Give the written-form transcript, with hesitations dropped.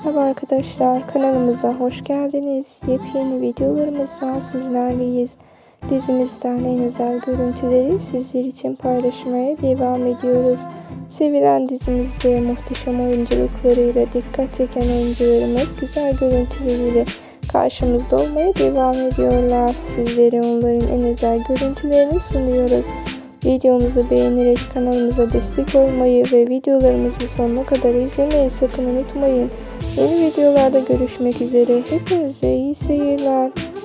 Merhaba arkadaşlar, kanalımıza hoş geldiniz. Yepyeni videolarımızla sizlerleyiz. Dizimizden en özel görüntüleri sizler için paylaşmaya devam ediyoruz. Sevilen dizimizde muhteşem oyunculuklarıyla dikkat çeken oyuncularımız güzel görüntüleriyle karşımızda olmaya devam ediyorlar. Sizlere onların en özel görüntülerini sunuyoruz. Videomuzu beğenerek kanalımıza destek olmayı ve videolarımızı sonuna kadar izlemeyi sakın unutmayın. Yeni videolarda görüşmek üzere. Hepinize iyi seyirler.